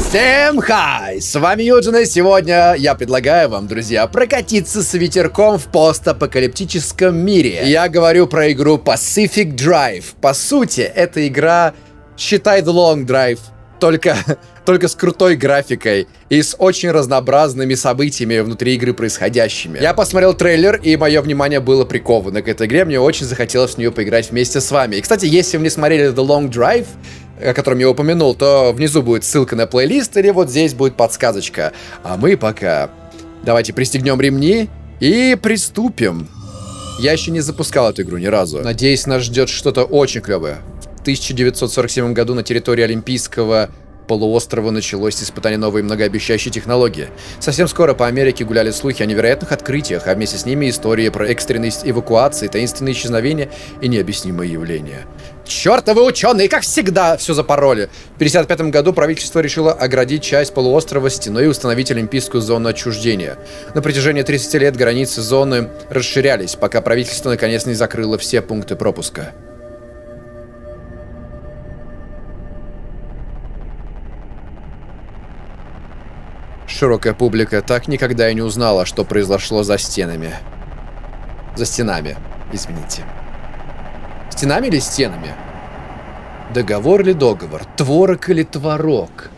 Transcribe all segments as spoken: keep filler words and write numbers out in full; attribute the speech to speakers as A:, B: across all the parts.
A: Всем хай! С вами Юджин, и сегодня я предлагаю вам, друзья, прокатиться с ветерком в постапокалиптическом мире. Я говорю про игру Pacific Drive. По сути, эта игра, считай, The Long Drive, только, только с крутой графикой и с очень разнообразными событиями внутри игры происходящими. Я посмотрел трейлер, и мое внимание было приковано к этой игре. Мне очень захотелось в нее поиграть вместе с вами. И, кстати, если вы не смотрели The Long Drive, о котором я упомянул, то внизу будет ссылка на плейлист, или вот здесь будет подсказочка. А мы пока давайте пристегнем ремни и приступим. Я еще не запускал эту игру ни разу. Надеюсь, нас ждет что-то очень клевое. В тысяча девятьсот сорок седьмом году на территории Олимпийского полуострова началось испытание новой многообещающей технологии. Совсем скоро по Америке гуляли слухи о невероятных открытиях, а вместе с ними истории про экстренные эвакуации, таинственные исчезновения и необъяснимые явления. Чёртовы ученые, как всегда, все запороли. В пятьдесят пятом году правительство решило оградить часть полуострова стеной и установить олимпийскую зону отчуждения. На протяжении тридцати лет границы зоны расширялись, пока правительство наконец не закрыло все пункты пропуска. Широкая публика так никогда и не узнала, что произошло за стенами. За стенами, извините. Стенами или стенами? Договор или договор? Творог или творог?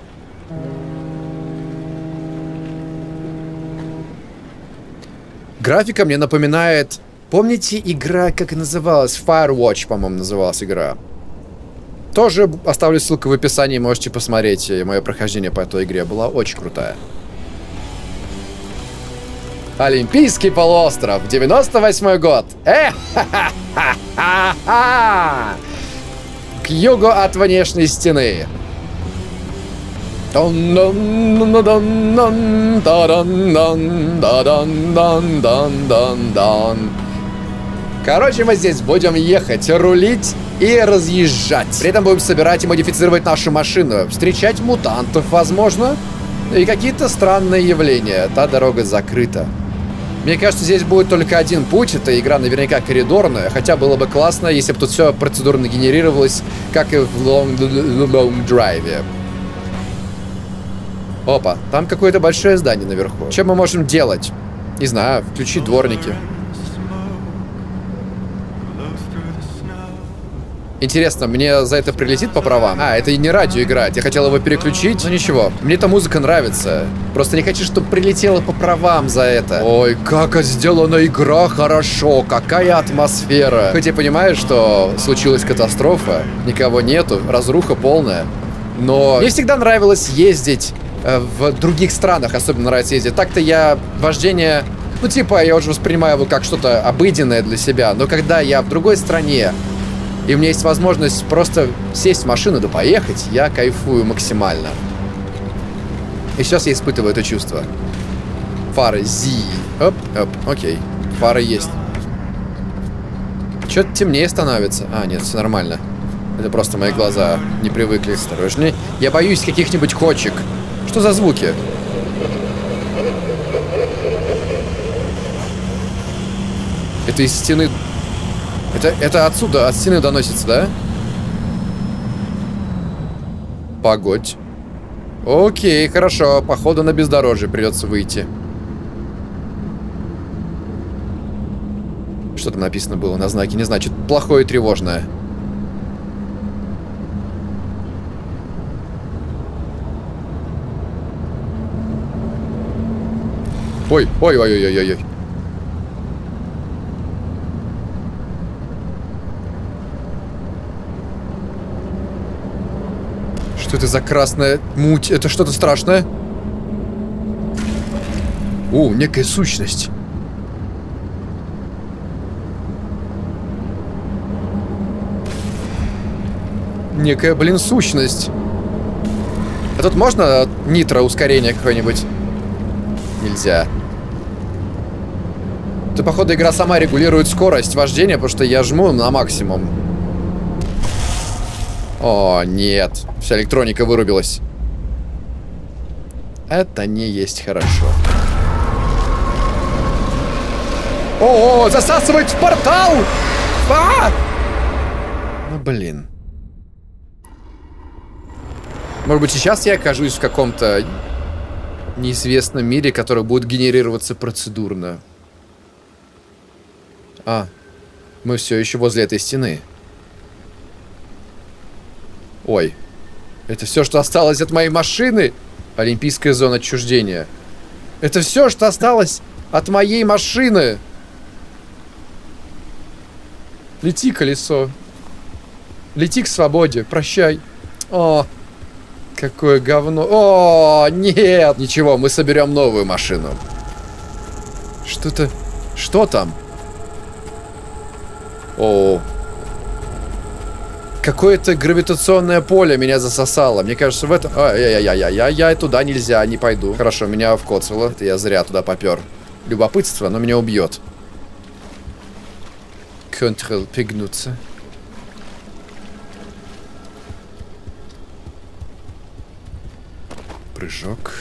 A: Графика мне напоминает... Помните игра, как и называлась? Firewatch, по-моему, называлась игра. Тоже оставлю ссылку в описании, можете посмотреть. Мое прохождение по этой игре была очень крутая. Олимпийский полуостров, девяносто восьмой год. Эх, ха-ха-ха-ха-ха! К югу от внешней стены. Короче, мы здесь будем ехать, рулить и разъезжать. При этом будем собирать и модифицировать нашу машину. Встречать мутантов, возможно. И какие-то странные явления. Та дорога закрыта. Мне кажется, здесь будет только один путь. Эта игра наверняка коридорная. Хотя было бы классно, если бы тут все процедурно генерировалось, как и в Long, long Drive. Опа, там какое-то большое здание наверху. Что мы можем делать? Не знаю, включить дворники. Интересно, мне за это прилетит по правам? А, это и не радио играет. Я хотел его переключить, но ничего. Мне эта музыка нравится. Просто не хочу, чтобы прилетело по правам за это. Ой, как сделана игра хорошо. Какая атмосфера. Хоть я понимаю, что случилась катастрофа. Никого нету. Разруха полная. Но мне всегда нравилось ездить э, в других странах. Особенно нравится ездить. Так-то я вождение... Ну, типа, я уже воспринимаю его как что-то обыденное для себя. Но когда я в другой стране, и у меня есть возможность просто сесть в машину да поехать, я кайфую максимально. И сейчас я испытываю это чувство. Фары Зи. Оп, оп, окей. Фары есть. Чё-то темнее становится. А, нет, все нормально. Это просто мои глаза не привыкли. Осторожней. Я боюсь каких-нибудь кочек. Что за звуки? Это из стены... Это, это отсюда, от стены доносится, да? Погодь. Окей, хорошо. Походу на бездорожье придется выйти. Что там написано было на знаке? Не знаю, что-то плохое и тревожное. Ой, ой, ой, ой, ой, ой. Что это за красная муть? Это что-то страшное? О, некая сущность. Некая, блин, сущность. А тут можно нитро ускорение какое-нибудь? Нельзя. Это, походу, игра сама регулирует скорость вождения, потому что я жму на максимум. О, нет. Вся электроника вырубилась. Это не есть хорошо. О, -о засасывает в портал! А! Ну, блин. Может быть, сейчас я окажусь в каком-то неизвестном мире, который будет генерироваться процедурно. А, мы все еще возле этой стены. Ой, это все, что осталось от моей машины? Олимпийская зона отчуждения. Это все, что осталось от моей машины. Лети, колесо. Лети к свободе. Прощай. О, какое говно. О, нет. Ничего, мы соберем новую машину. Что-то... Что там? О, какое-то гравитационное поле меня засосало. Мне кажется, в этом... А, я, я, я, я, я туда нельзя, не пойду. Хорошо, меня вкоцало. Это я зря туда попер. Любопытство, но меня убьет. Контрол, пригнуться. Прыжок.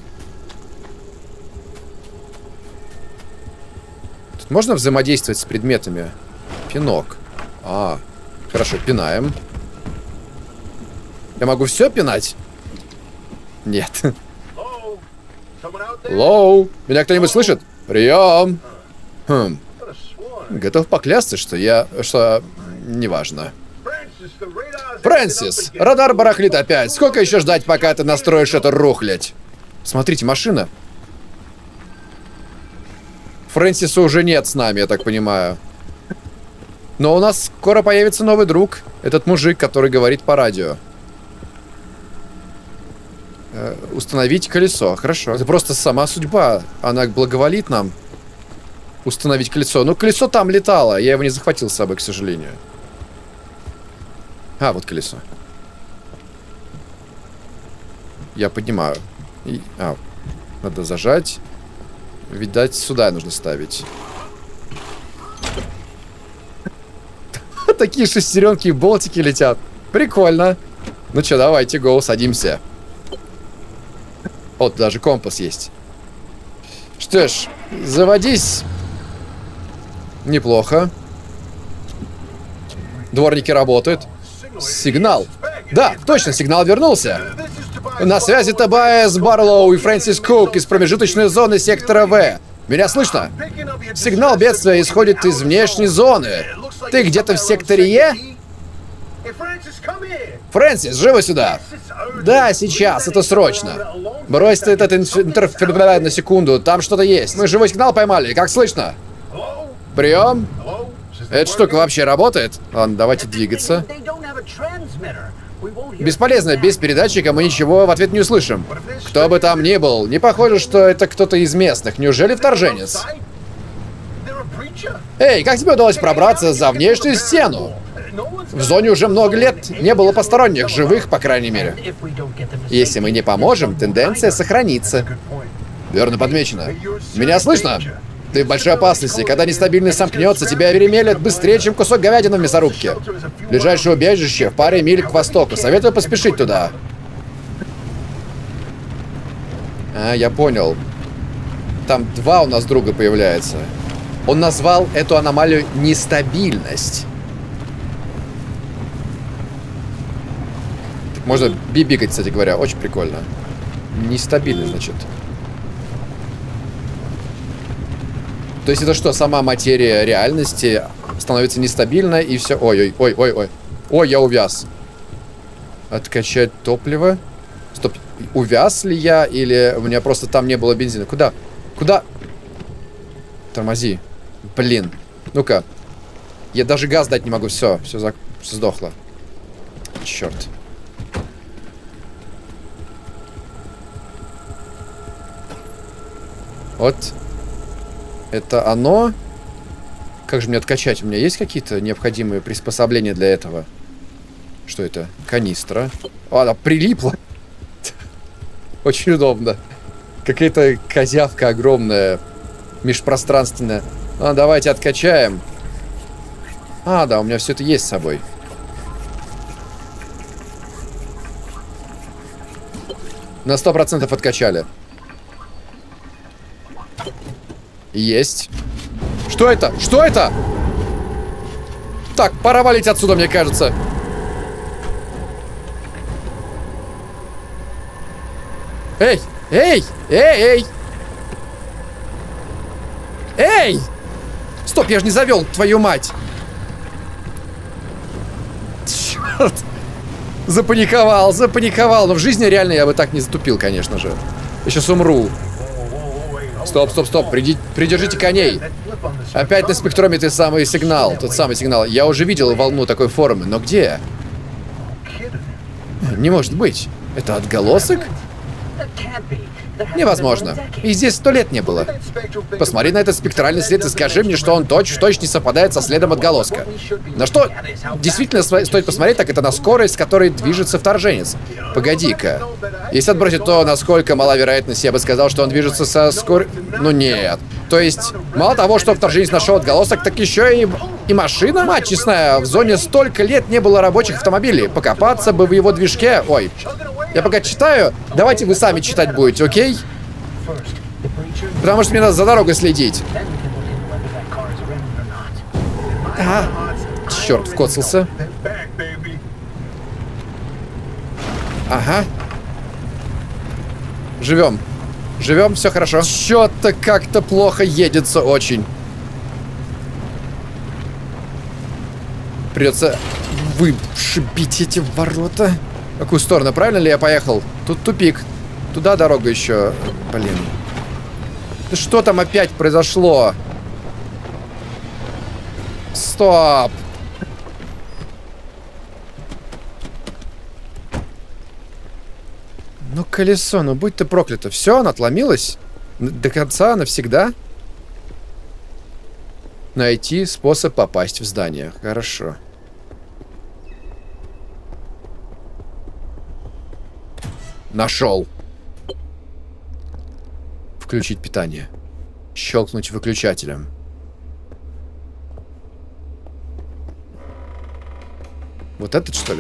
A: Тут можно взаимодействовать с предметами? Пинок. А, хорошо, пинаем. Я могу все пинать? Нет. Лоу. Меня кто-нибудь слышит? Прием. Хм. Готов поклясться, что я... Что... Неважно. Фрэнсис, радар барахлит опять. Сколько еще ждать, пока ты настроишь эту рухлядь? Смотрите, машина. Фрэнсиса уже нет с нами, я так понимаю. Но у нас скоро появится новый друг. Этот мужик, который говорит по радио. Э, установить колесо. Хорошо. Это просто сама судьба. Она благоволит нам. Установить колесо. Ну, колесо там летало. Я его не захватил с собой, к сожалению. А, вот колесо. Я поднимаю. И... А, надо зажать. Видать, сюда нужно ставить. Такие шестеренки и болтики летят. Прикольно. Ну что, давайте, гоу, садимся. Вот, даже компас есть. Что ж, заводись. Неплохо. Дворники работают. Сигнал. Да, точно, сигнал вернулся. На связи Тобайас Барлоу и Фрэнсис Кук из промежуточной зоны сектора В. Меня слышно? Сигнал бедствия исходит из внешней зоны. Ты где-то в секторе Е? Фрэнсис, живо сюда. Да, сейчас, это срочно. Брось ты этот интерфер на секунду, там что-то есть. Мы живой сигнал поймали, как слышно? Прием. Эта штука вообще работает? Ладно, давайте двигаться. Бесполезно, без передатчика мы ничего в ответ не услышим. Кто бы там ни был, не похоже, что это кто-то из местных. Неужели вторженец? Эй, как тебе удалось пробраться за внешнюю стену? В зоне уже много лет не было посторонних, живых, по крайней мере. Если мы не поможем, тенденция сохранится. Верно подмечено. Меня слышно? Ты в большой опасности. Когда нестабильность сомкнется, тебя перемелят быстрее, чем кусок говядины в мясорубке. Ближайшее убежище в паре миль к востоку. Советую поспешить туда. А, я понял. Там два у нас друга появляется. Он назвал эту аномалию нестабильность. Так можно бибикать, кстати говоря. Очень прикольно. Нестабильность, значит. То есть это что, сама материя реальности становится нестабильной и все... Ой-ой-ой-ой-ой. Ой, я увяз. Откачать топливо. Стоп. Увяз ли я или у меня просто там не было бензина? Куда? Куда? Тормози. Блин. Ну-ка. Я даже газ дать не могу. Все, все, за... все сдохло. Черт. Вот. Это оно. Как же мне откачать? У меня есть какие-то необходимые приспособления для этого? Что это? Канистра. О, она прилипла. Очень удобно. Какая-то козявка огромная. Межпространственная. А, давайте откачаем. А, да, у меня все это есть с собой. На сто процентов откачали. Есть. Что это? Что это? Так, пора валить отсюда, мне кажется. Эй! Эй! Эй! Эй! Эй! Стоп, я же не завел, твою мать! Черт! Запаниковал, запаниковал. Но в жизни реально я бы так не затупил, конечно же. Я сейчас умру. Стоп, стоп, стоп. Приди, придержите коней. Опять на спектрометре самый сигнал. Тот самый сигнал. Я уже видел волну такой формы. Но где? Не может быть. Это отголосок? Невозможно. И здесь сто лет не было. Посмотри на этот спектральный след и скажи мне, что он точь-в-точь не совпадает со следом отголоска. На что действительно стоит посмотреть, так это на скорость, с которой движется вторженец. Погоди-ка. Если отбросить то, насколько мала вероятность, я бы сказал, что он движется со скоростью... Ну нет. То есть, мало того, что вторженец нашел отголосок, так еще и... и машина? Мать честная, в зоне столько лет не было рабочих автомобилей. Покопаться бы в его движке... Ой. Я пока читаю. Давайте вы сами читать будете, окей? Потому что мне надо за дорогой следить. Ага. Черт, вкоцался. Ага. Живем. Живем, все хорошо. Что-то как-то плохо едется очень. Придется вышибить эти ворота. В какую сторону? Правильно ли я поехал? Тут тупик. Туда дорога еще. Блин. Да что там опять произошло? Стоп. Ну, колесо, ну будь ты проклято. Все, оно отломилось? До конца, навсегда? Найти способ попасть в здание. Хорошо. Нашел. Включить питание. Щелкнуть выключателем. Вот этот, что ли?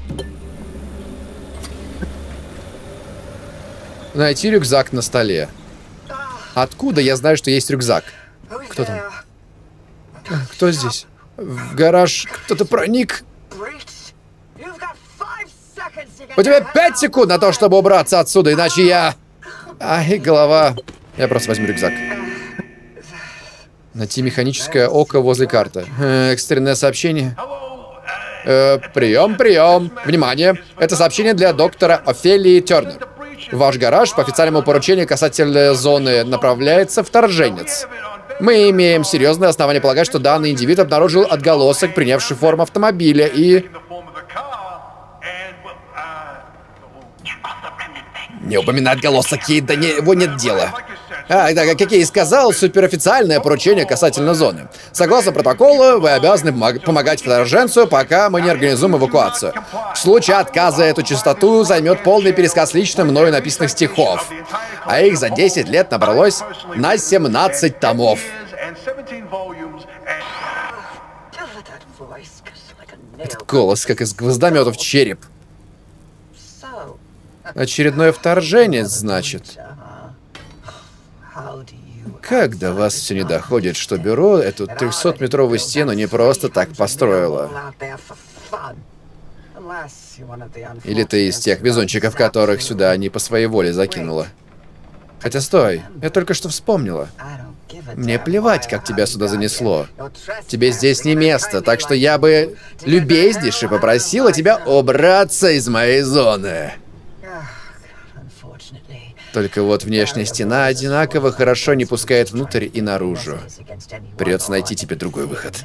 A: Найти рюкзак на столе. Откуда я знаю, что есть рюкзак? Кто там? Кто здесь? В гараж кто-то проник. У тебя пять секунд на то, чтобы убраться отсюда, иначе я... Ай, голова. Я просто возьму рюкзак. Найти механическое око возле карты. Э, экстренное сообщение. Э, прием, прием. Внимание. Это сообщение для доктора Офелии Тернер. В ваш гараж по официальному поручению касательно зоны направляется вторженец. Мы имеем серьезное основание полагать, что данный индивид обнаружил отголосок, принявший форму автомобиля, и... Не упоминать отголосок, ей до него нет дела. А, да, как я и сказал, суперофициальное поручение касательно зоны. Согласно протоколу, вы обязаны помогать вторженцу, пока мы не организуем эвакуацию. В случае отказа эту частоту займет полный пересказ лично мною написанных стихов. А их за десять лет набралось на семнадцать томов. Этот голос, как из гвоздомета в череп. Очередное вторжение, значит. Как до вас все не доходит, что бюро эту трехсотметровую стену не просто так построило? Или ты из тех везунчиков, которых сюда не по своей воле закинула? Хотя стой, я только что вспомнила. Мне плевать, как тебя сюда занесло. Тебе здесь не место, так что я бы любезнейше попросила тебя убраться из моей зоны. Только вот внешняя стена одинаково хорошо не пускает внутрь и наружу. Придется найти тебе другой выход.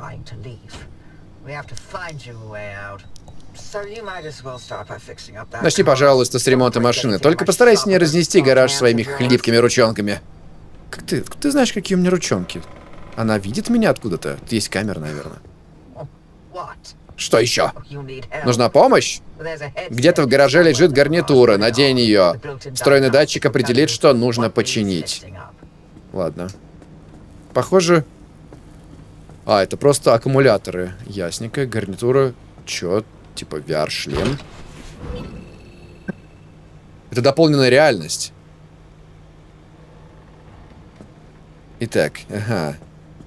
A: Начни, пожалуйста, с ремонта машины. Только постарайся не разнести гараж своими хлипкими ручонками. Как ты? Ты знаешь, какие у меня ручонки? Она видит меня откуда-то? Тут есть камера, наверное. Что еще? Нужна помощь? Где-то в гараже лежит гарнитура. Надень ее. Встроенный датчик определит, что нужно починить. Ладно. Похоже... А, это просто аккумуляторы. Ясненько. Гарнитура. Чё? Типа ви ар-шлем. Это дополненная реальность. Итак, ага.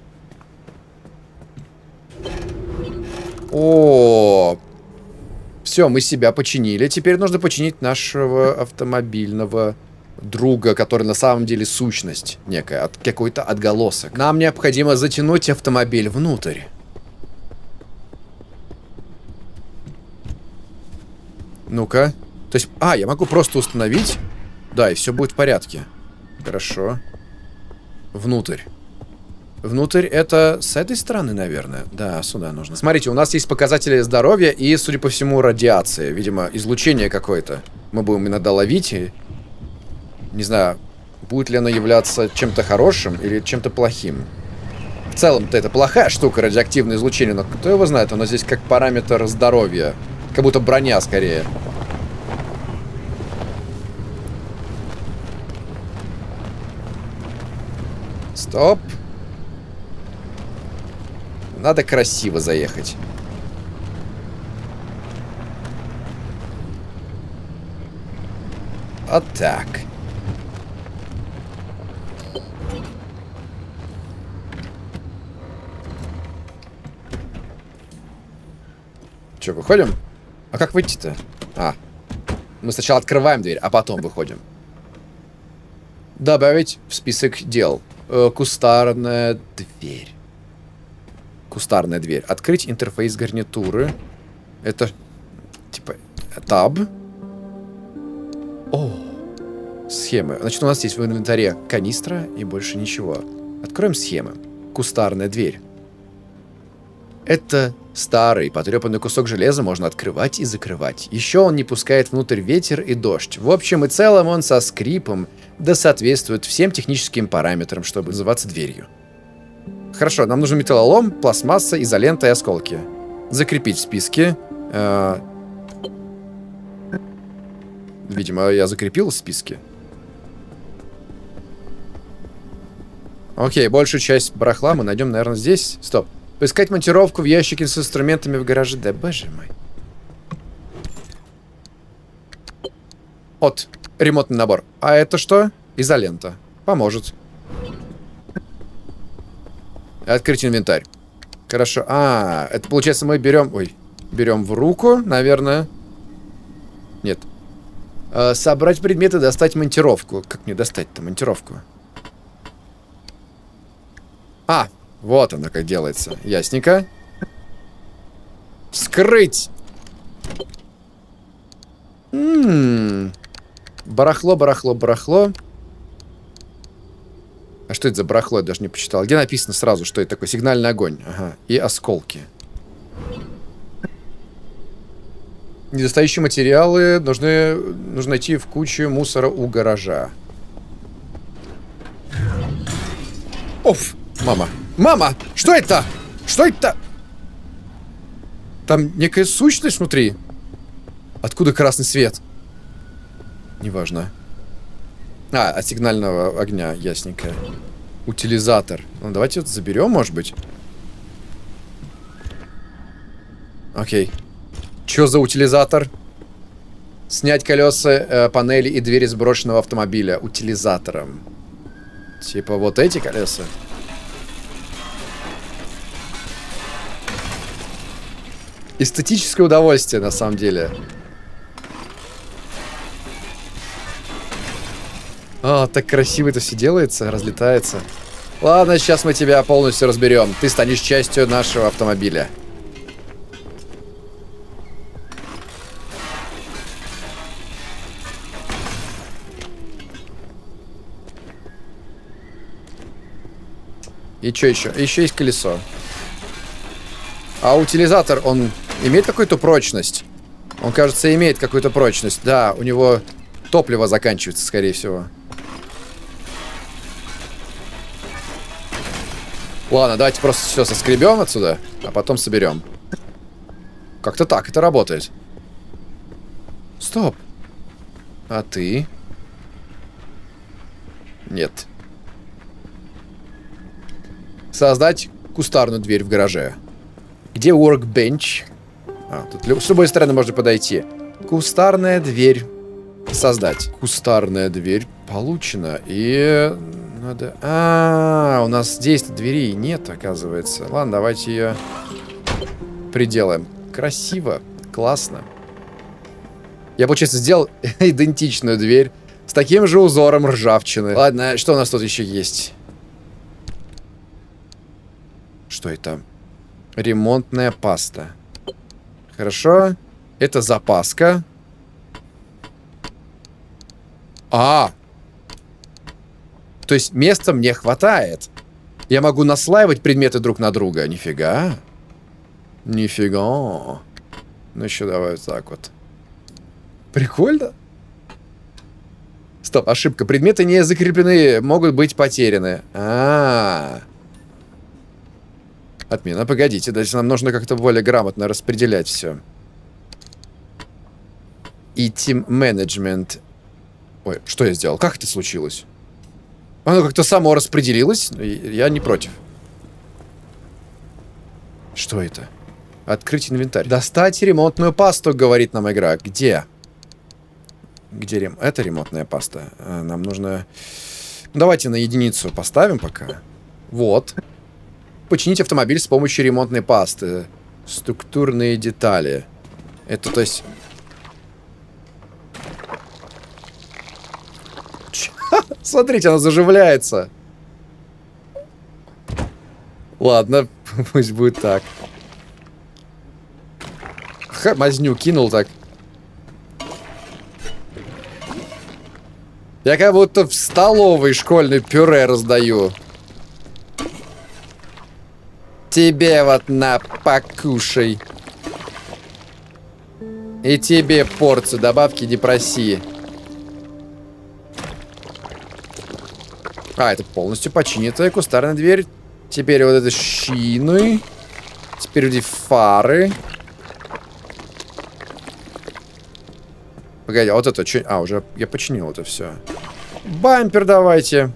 A: О, Все, мы себя починили. Теперь нужно починить нашего автомобильного друга, который на самом деле сущность некая, от, какой-то отголосок. Нам необходимо затянуть автомобиль внутрь. Ну-ка. То есть, а, я могу просто установить. Да, и все будет в порядке. Хорошо. Внутрь. Внутрь это с этой стороны, наверное. Да, сюда нужно. Смотрите, у нас есть показатели здоровья и, судя по всему, радиация. Видимо, излучение какое-то. Мы будем иногда ловить и... Не знаю, будет ли оно являться чем-то хорошим или чем-то плохим. В целом-то это плохая штука, радиоактивное излучение, но кто его знает, оно здесь как параметр здоровья. Как будто броня, скорее. Стоп. Надо красиво заехать. Вот так. Че, выходим? А как выйти-то? А. Мы сначала открываем дверь, а потом выходим. Добавить в список дел. Э, кустарная дверь. Кустарная дверь. Открыть интерфейс гарнитуры. Это типа таб. О, схемы. Значит, у нас есть в инвентаре канистра и больше ничего. Откроем схемы. Кустарная дверь. Это старый, потрепанный кусок железа, можно открывать и закрывать. Еще он не пускает внутрь ветер и дождь. В общем и целом он со скрипом, да соответствует всем техническим параметрам, чтобы называться дверью. Хорошо, нам нужен металлолом, пластмасса, изолента и осколки. Закрепить в списке. Э -э Видимо, я закрепил в списке. Окей, большую часть барахла мы найдем, наверное, здесь. Стоп. Поискать монтировку в ящике с инструментами в гараже. Да боже мой. Вот, ремонтный набор. А это что? Изолента. Поможет. Открыть инвентарь. Хорошо. А, это получается мы берем... Ой. Берем в руку, наверное. Нет. А, собрать предметы, достать монтировку. Как мне достать-то монтировку? А, вот она как делается. Ясненько. Вскрыть. М-м-м. Барахло, барахло, барахло. А что это за барахло? Я даже не почитал. Где написано сразу, что это такое? Сигнальный огонь. Ага. И осколки. Недостающие материалы нужны, нужно найти в куче мусора у гаража. Оф! Мама! Мама! Что это? Что это? Там некая сущность внутри. Откуда красный свет? Неважно. А, от сигнального огня, ясненько. Утилизатор. Ну, давайте вот заберем, может быть. Окей. Чё за утилизатор? Снять колеса, э, панели и двери сброшенного автомобиля утилизатором. Типа вот эти колеса. Эстетическое удовольствие, на самом деле. А, так красиво это все делается, разлетается. Ладно, сейчас мы тебя полностью разберем. Ты станешь частью нашего автомобиля. И что еще? Еще есть колесо. А утилизатор, он имеет какую-то прочность? Он, кажется, имеет какую-то прочность. Да, у него топливо заканчивается, скорее всего. Ладно, давайте просто все соскребем отсюда, а потом соберем. Как-то так это работает. Стоп. А ты? Нет. Создать кустарную дверь в гараже. Где workbench? А, тут с любой стороны можно подойти. Кустарная дверь. Создать. Кустарная дверь получена. И надо... А, -а, а, у нас здесь двери нет, оказывается. Ладно, давайте ее приделаем. Красиво. Классно. Я, получается, сделал идентичную дверь с таким же узором ржавчины. Ладно, что у нас тут еще есть? Что это? Ремонтная паста. Хорошо. Это запаска. А! То есть места мне хватает. Я могу наслаивать предметы друг на друга. Нифига. Нифига. Ну еще давай вот так вот. Прикольно. Стоп, ошибка. Предметы не закреплены, могут быть потеряны. А, -а, -а. Отмена. Погодите, дальше нам нужно как-то более грамотно распределять все. И team management. Ой, что я сделал? Как это случилось? Оно как-то само распределилось. Я не против. Что это? Открыть инвентарь. Достать ремонтную пасту, говорит нам игра. Где? Где рем... Это ремонтная паста. Нам нужно... Давайте на единицу поставим пока. Вот. Починить автомобиль с помощью ремонтной пасты. Структурные детали. Это, то есть... Смотрите, она заживляется. Ладно, пусть будет так. Ха, мазню кинул так. Я как будто в столовой школьный пюре раздаю. Тебе вот на, покушай. И тебе порцию добавки депросии. А, это полностью починитая кустарная дверь. Теперь вот это шины. Теперь эти фары. Погоди, а вот это что? А, уже я починил это все. Бампер давайте.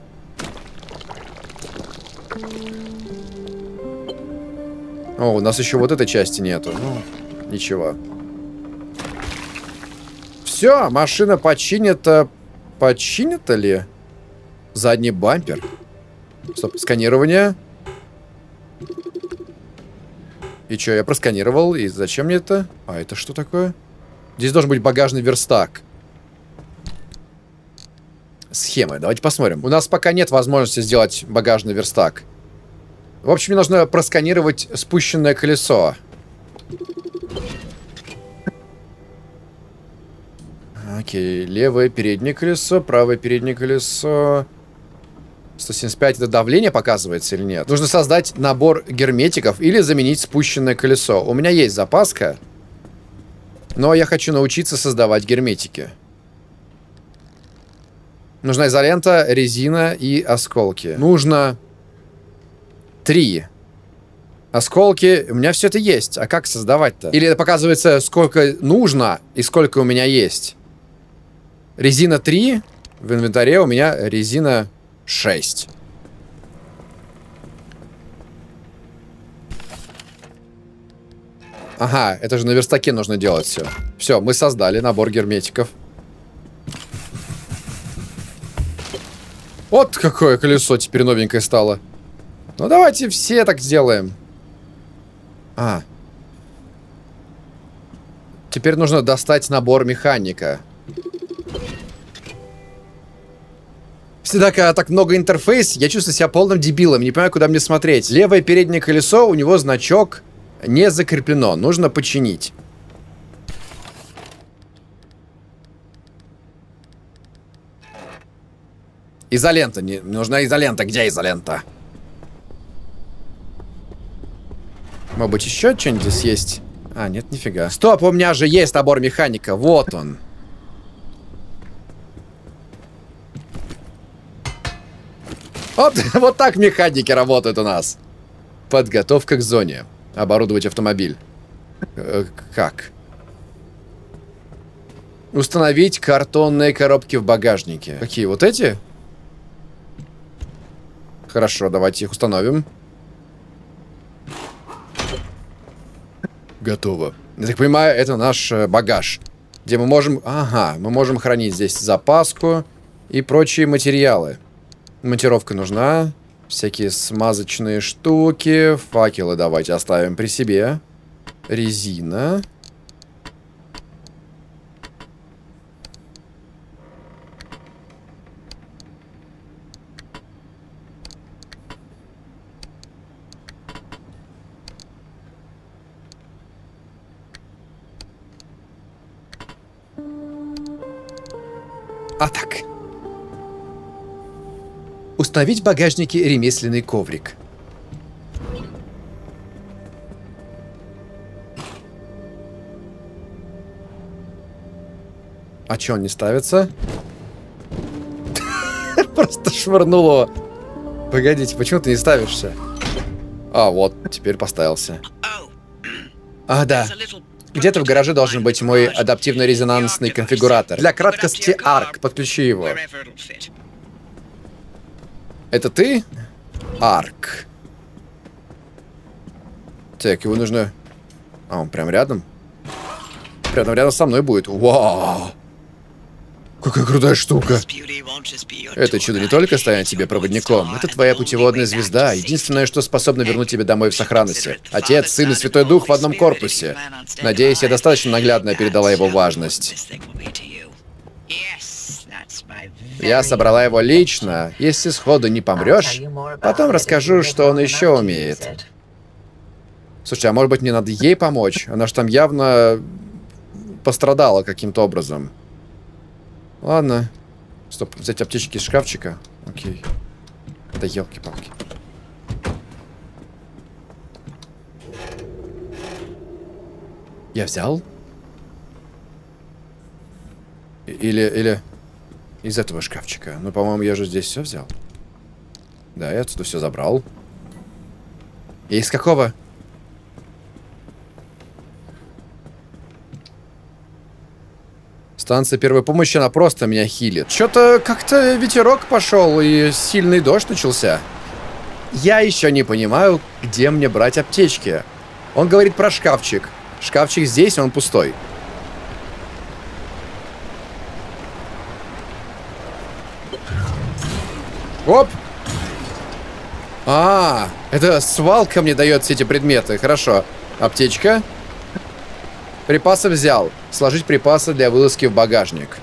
A: О, у нас еще вот этой части нету. Ну, ничего. Все, машина починята. Починята ли? Задний бампер. Стоп, сканирование. И что, я просканировал. И зачем мне это? А это что такое? Здесь должен быть багажный верстак. Схемы. Давайте посмотрим. У нас пока нет возможности сделать багажный верстак. В общем, мне нужно просканировать спущенное колесо. Окей. Левое переднее колесо, правое переднее колесо... сто семьдесят пять это давление показывается или нет? Нужно создать набор герметиков или заменить спущенное колесо. У меня есть запаска, но я хочу научиться создавать герметики. Нужна изолента, резина и осколки. Нужно три. Осколки. У меня все это есть. А как создавать-то? Или это показывается, сколько нужно и сколько у меня есть? Резина три. В инвентаре у меня резина шесть. Ага, это же на верстаке нужно делать все. Все, мы создали набор герметиков. Вот какое колесо теперь новенькое стало. Ну давайте все так сделаем. А. Теперь нужно достать набор механика. Всегда, когда так много интерфейс, я чувствую себя полным дебилом, не понимаю, куда мне смотреть. Левое переднее колесо, у него значок не закреплено. Нужно починить. Изолента. Не, нужна изолента. Где изолента? Может быть, еще что-нибудь здесь есть? А, нет, нифига. Стоп, у меня же есть набор механика. Вот он. Вот, вот так механики работают у нас. Подготовка к зоне. Оборудовать автомобиль. Э, как? Установить картонные коробки в багажнике. Какие? Вот эти? Хорошо, давайте их установим. Готово. Я так понимаю, это наш э, багаж. Где мы можем... Ага, мы можем хранить здесь запаску и прочие материалы. Монтировка нужна. Всякие смазочные штуки. Факелы давайте оставим при себе. Резина. А так. Установить в багажнике ремесленный коврик. А чё он не ставится? Просто швырнул его. Погодите, почему ты не ставишься? А, вот, теперь поставился. А, да. Где-то в гараже должен быть мой адаптивно-резонансный конфигуратор. Для краткости арк. Подключи его. Это ты? Арк. Так, его нужно... А, он прям рядом? Прям рядом со мной будет. Вау! Какая крутая штука. Это чудо не только станет тебе проводником. Это твоя путеводная звезда. Единственное, что способно вернуть тебя домой в сохранности. Отец, Сын и Святой Дух в одном корпусе. Надеюсь, я достаточно наглядно передала его важность. Я собрала его лично. Если сходу не помрешь, потом расскажу, что он еще умеет. Слушай, а может быть мне надо ей помочь? Она ж там явно пострадала каким-то образом. Ладно. Стоп, взять аптечки из шкафчика. Окей. Да елки-палки. Я взял? Или, или из этого шкафчика. Ну, по-моему, я же здесь все взял. Да, я отсюда все забрал. И из какого? Станция первой помощи, она просто меня хилит. Что-то как-то ветерок пошел и сильный дождь начался. Я еще не понимаю, где мне брать аптечки. Он говорит про шкафчик. Шкафчик здесь, он пустой. Оп! А, это свалка мне дает все эти предметы. Хорошо. Аптечка. Припасы взял. Сложить припасы для вылазки в багажник.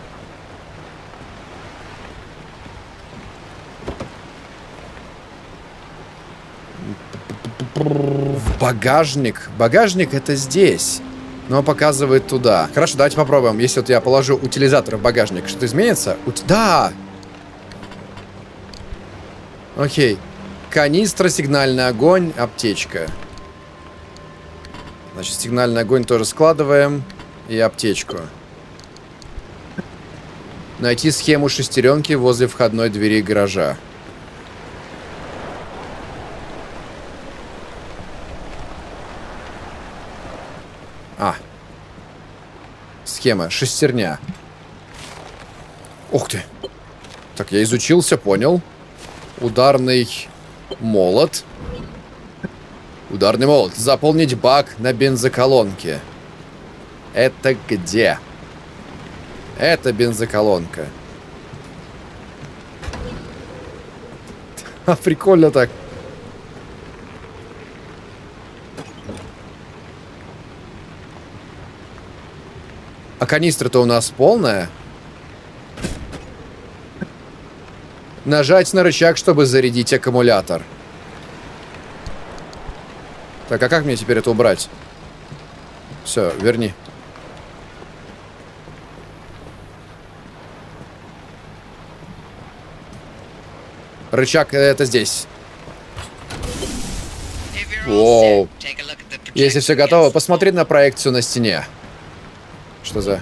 A: В багажник. Багажник это здесь. Но он показывает туда. Хорошо, давайте попробуем. Если вот я положу утилизатор в багажник, что-то изменится? Ути... Да! Окей. Канистра, сигнальный огонь, аптечка. Значит, сигнальный огонь тоже складываем. И аптечку. Найти схему шестеренки возле входной двери гаража. А. Схема. Шестерня. Ух ты. Так, я изучился, понял. Ударный молот. Ударный молот. Заполнить бак на бензоколонке. Это где? Это бензоколонка. А, прикольно так. А канистра-то у нас полная. Нажать на рычаг, чтобы зарядить аккумулятор. Так, а как мне теперь это убрать? Все, верни. Рычаг это здесь. Воу. Если все готово, посмотри на проекцию на стене. Что за...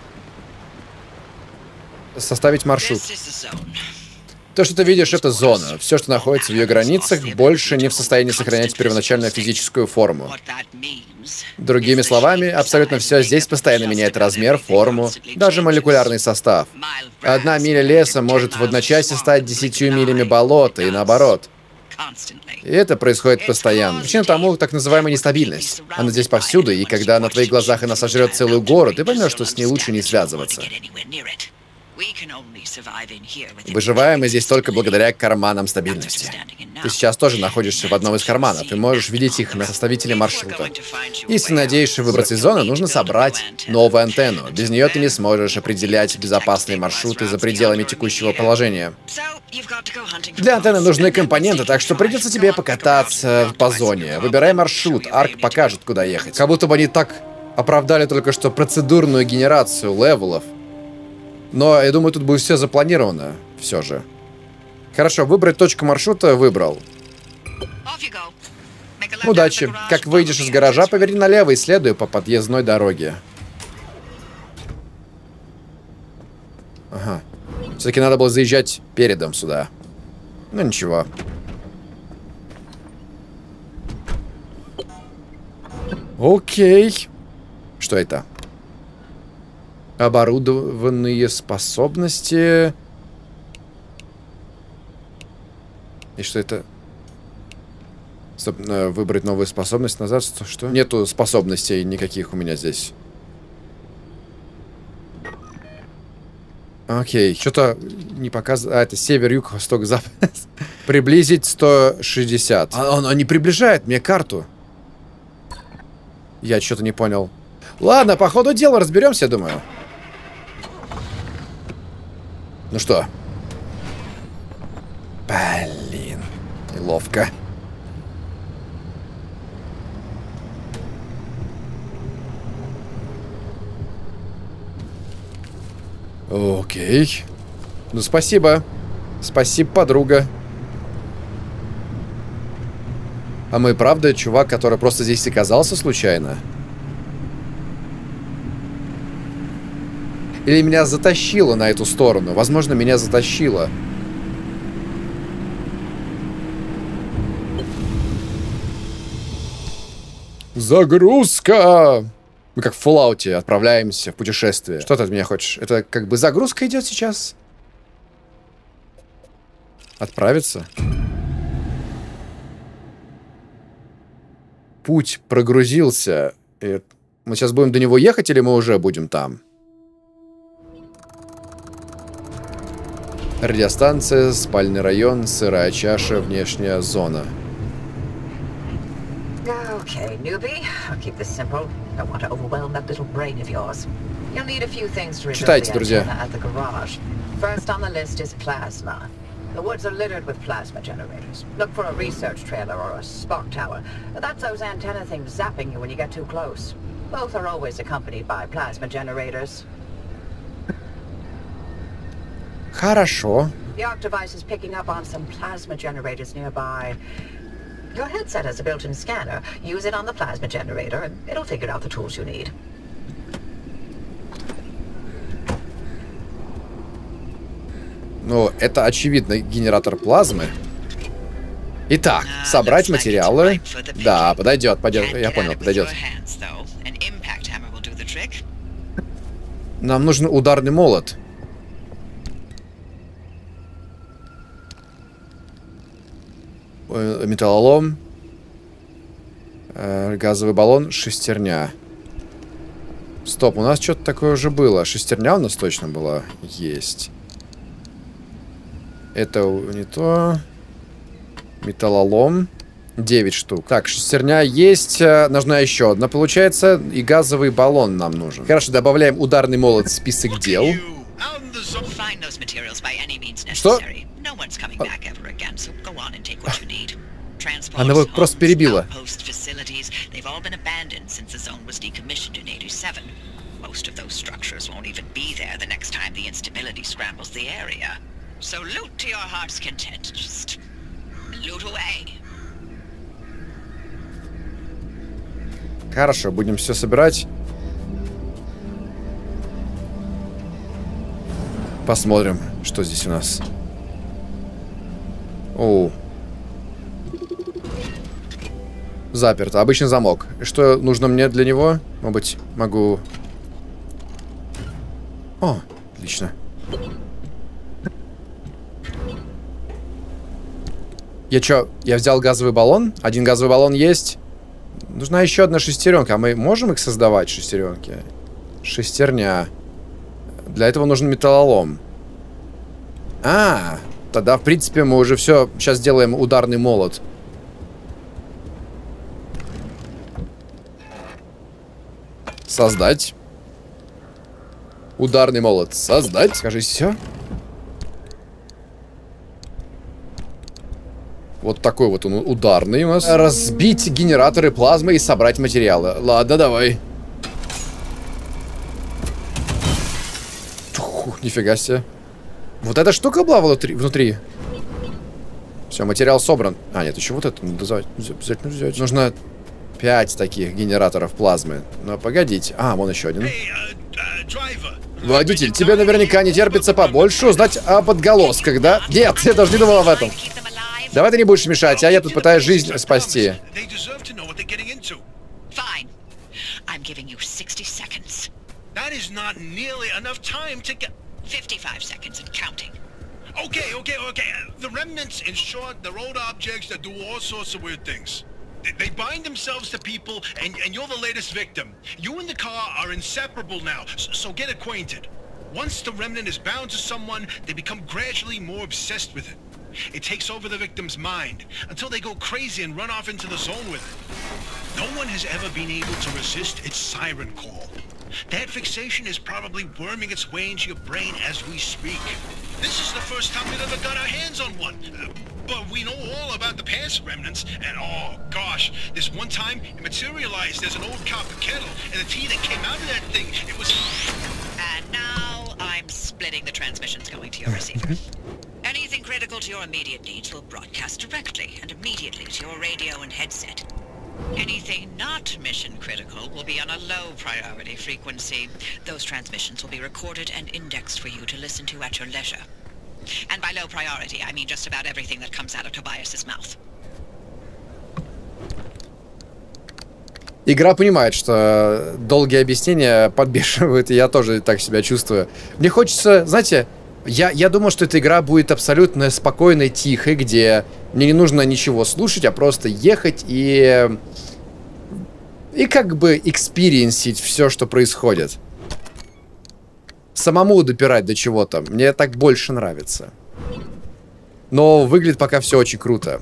A: Составить маршрут. То, что ты видишь, это зона. Все, что находится в ее границах, больше не в состоянии сохранять первоначальную физическую форму. Другими словами, абсолютно все здесь постоянно меняет размер, форму, даже молекулярный состав. Одна миля леса может в одночасье стать десятью милями болота и наоборот. И это происходит постоянно. Причина тому так называемая нестабильность. Она здесь повсюду, и когда на твоих глазах она сожрет целую гору, ты поймешь, что с ней лучше не связываться. Выживаем мы здесь только благодаря карманам стабильности. Ты сейчас тоже находишься в одном из карманов и можешь видеть их на составителе маршрута. Если надеешься выбраться из зоны, нужно собрать новую антенну. Без нее ты не сможешь определять безопасные маршруты за пределами текущего положения. Для антенны нужны компоненты, так что придется тебе покататься по зоне. Выбирай маршрут, Арк покажет, куда ехать. Как будто бы они так оправдали только что процедурную генерацию левелов. Но я думаю, тут будет все запланировано. Все же. Хорошо, выбрать точку маршрута выбрал. Удачи. Как выйдешь из гаража, поверни налево и следуй по подъездной дороге. Ага. Все-таки надо было заезжать передом сюда. Ну ничего. Окей. Что это? Оборудованные способности. И что это? Стоп, выбрать новую способность назад. Что? Нету способностей никаких у меня здесь. Окей, что-то не показывает. А, это север, юг, восток, запад. Приблизить сто шестьдесят. А, он, он не приближает мне карту. Я что-то не понял. Ладно, по ходу дела разберемся, я думаю. Ну что? Блин, неловко. Окей. Ну, спасибо. Спасибо, подруга. А мы, правда, чувак, который просто здесь оказался случайно? Или меня затащило на эту сторону? Возможно, меня затащило. Загрузка! Мы как в Fallout отправляемся в путешествие. Что ты от меня хочешь? Это как бы загрузка идет сейчас? Отправиться? Путь прогрузился. И мы сейчас будем до него ехать или мы уже будем там? Радиостанция, спальный район, сырая чаша, внешняя зона.
B: Okay, newbie. I'll keep this simple. Don't want to overwhelm that little brain of yours. You'll need a few things to resolve the antenna at the garage. First on the list is plasma. The woods are littered with plasma generators. Look for a research trailer or a spark tower. That's those antenna things zapping you when you get too close. Both are always accompanied by plasma generators.
A: Хорошо.
B: The ARC device is picking up on some plasma generators nearby. Your headset has a built-in scanner. Use it on the plasma generator, and it'll figure out the tools you need.
A: Ну, это, очевидно, генератор плазмы. Итак, собрать материалы. Да, подойдет, пойдет. Я понял, подойдет. Нам нужен ударный молот. Металлолом. Э, газовый баллон. Шестерня. Стоп, у нас что-то такое уже было. Шестерня у нас точно была. Есть. Это не то. Металлолом. девять штук. Так, шестерня есть. Нужна еще одна, получается. И газовый баллон нам нужен. Хорошо, добавляем ударный молот в список дел. Что? Она его просто перебила. Хорошо, будем все собирать. Посмотрим, что здесь у нас. Оу. Заперто. Обычный замок. Что нужно мне для него? Может быть, могу... О, отлично. Я чё? Я взял газовый баллон? Один газовый баллон есть. Нужна еще одна шестеренка. А мы можем их создавать, шестеренки? Шестерня. Для этого нужен металлолом. А, тогда, в принципе, мы уже все. Сейчас сделаем ударный молот. Создать. Ударный молот. Создать. Скажи, все. Вот такой вот он ударный у нас. Разбить генераторы плазмы и собрать материалы. Ладно, давай. Ух, нифига себе. Вот эта штука была внутри. Все, материал собран. А, нет, еще вот это надо обязательно взять. Нужно пять таких генераторов плазмы. Но погодите. А, вон еще один. Водитель, тебе наверняка не терпится побольше узнать об отголосках, да? Нет, я даже не думал об этом. Давай ты не будешь мешать, а я тут пытаюсь жизнь спасти.
C: Okay, okay, okay. The remnants, in short, they're old objects that do all sorts of weird things. They, they bind themselves to people, and, and you're the latest victim. You and the car are inseparable now, so, so get acquainted. Once the remnant is bound to someone, they become gradually more obsessed with it. It takes over the victim's mind, until they go crazy and run off into the zone with it. No one has ever been able to resist its siren call. That fixation is probably worming its way into your brain as we speak. This is the first time we've ever got our hands on one. Uh, but we know all about the past remnants, and oh gosh, this one time it materialized as an old copper kettle, and the tea that came out of that thing, it was...
D: And now I'm splitting the transmissions going to your receiver. Anything critical to your immediate needs will broadcast directly and immediately to your radio and headset. Anything not mission critical will be on a low priority frequency. Those transmissions will be recorded and indexed for you to listen to at your leisure. And by low priority, I mean just about everything that comes out of Tobias's mouth.
A: Игра понимает, что долгие объяснения подбешивают, и я тоже так себя чувствую. Мне хочется, знаете, я, я думал, что эта игра будет абсолютно спокойной, тихой, где мне не нужно ничего слушать, а просто ехать и... И как бы экспириенсить все, что происходит. Самому допирать до чего-то. Мне так больше нравится. Но выглядит пока все очень круто.